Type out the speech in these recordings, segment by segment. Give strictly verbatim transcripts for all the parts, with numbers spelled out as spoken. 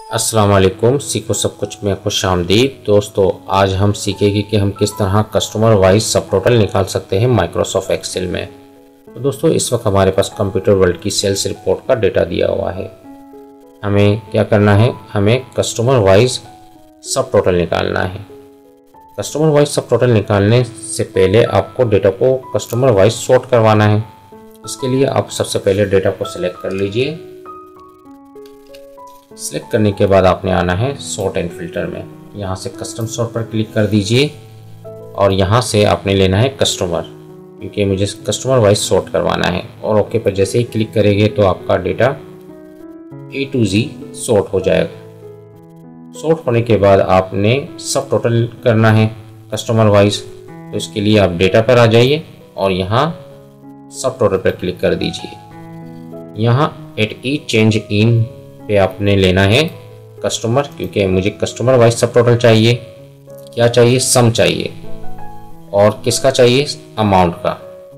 अस्सलाम वालेकुम, सीखो सब कुछ में खुश आमदीद। दोस्तों, आज हम सीखेंगे कि हम किस तरह कस्टमर वाइज सब टोटल निकाल सकते हैं माइक्रोसॉफ्ट एक्सेल में। तो दोस्तों, इस वक्त हमारे पास कंप्यूटर वर्ल्ड की सेल्स रिपोर्ट का डेटा दिया हुआ है। हमें क्या करना है, हमें कस्टमर वाइज सब टोटल निकालना है। कस्टमर वाइज सब टोटल निकालने से पहले आपको डेटा को कस्टमर वाइज सॉर्ट करवाना है। इसके लिए आप सबसे पहले डेटा को सिलेक्ट कर लीजिए। सिलेक्ट करने के बाद आपने आना है सॉर्ट एंड फिल्टर में। यहाँ से कस्टम सॉर्ट पर क्लिक कर दीजिए और यहाँ से आपने लेना है कस्टमर, क्योंकि मुझे कस्टमर वाइज सॉर्ट करवाना है। और ओके पर जैसे ही क्लिक करेंगे तो आपका data A to Z sort हो जाएगा। सॉर्ट होने के बाद आपने सब टोटल करना है कस्टमर वाइज। तो इसके लिए आप डेटा पर आ जाइए और यहाँ सब टोटल पर क्लिक कर दीजिए। यहाँ एट ई चेंज इन पे आपने लेना है कस्टमर, क्योंकि मुझे कस्टमर वाइज सब टोटल चाहिए। क्या चाहिए? सम चाहिए। और किसका चाहिए? अमाउंट का।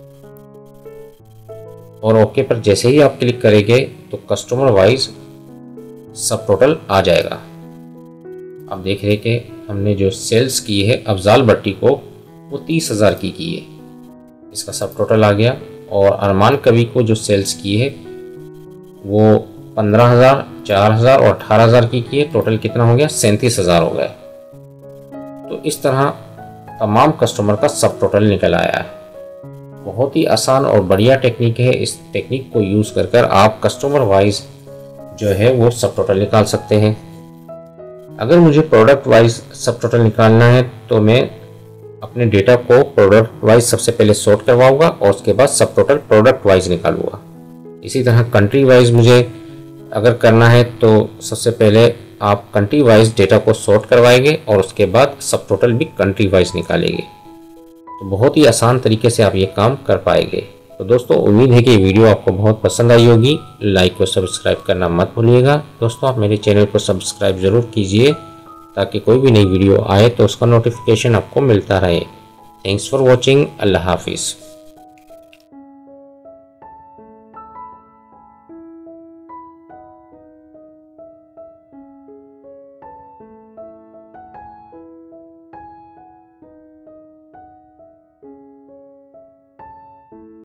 और ओके पर जैसे ही आप क्लिक करेंगे तो कस्टमर वाइज सब टोटल आ जाएगा। आप देख रहे कि हमने जो सेल्स की है अफजाल भट्टी को, वो तीस हज़ार की की है। इसका सब टोटल आ गया। और अरमान कवि को जो सेल्स की है वो पंद्रह हज़ार, चार हज़ार और अठारह हज़ार की की है। टोटल कितना हो गया? सैंतीस हज़ार हो गए। तो इस तरह तमाम कस्टमर का सब टोटल निकल आया है। बहुत ही आसान और बढ़िया टेक्निक है। इस टेक्निक को यूज़ कर कर आप कस्टमर वाइज जो है वो सब टोटल निकाल सकते हैं। अगर मुझे प्रोडक्ट वाइज सब टोटल निकालना है तो मैं अपने डेटा को प्रोडक्ट वाइज सबसे पहले सॉर्ट करवाऊंगा और उसके बाद सब टोटल प्रोडक्ट वाइज निकालूंगा। इसी तरह कंट्री वाइज मुझे अगर करना है तो सबसे पहले आप कंट्री वाइज डेटा को सॉर्ट करवाएंगे और उसके बाद सब टोटल भी कंट्री वाइज निकालेंगे। तो बहुत ही आसान तरीके से आप ये काम कर पाएंगे। तो दोस्तों, उम्मीद है कि ये वीडियो आपको बहुत पसंद आई होगी। लाइक और सब्सक्राइब करना मत भूलिएगा। दोस्तों, आप मेरे चैनल को सब्सक्राइब ज़रूर कीजिए ताकि कोई भी नई वीडियो आए तो उसका नोटिफिकेशन आपको मिलता रहे। Thanks for watching. अल्लाह हाफिज़।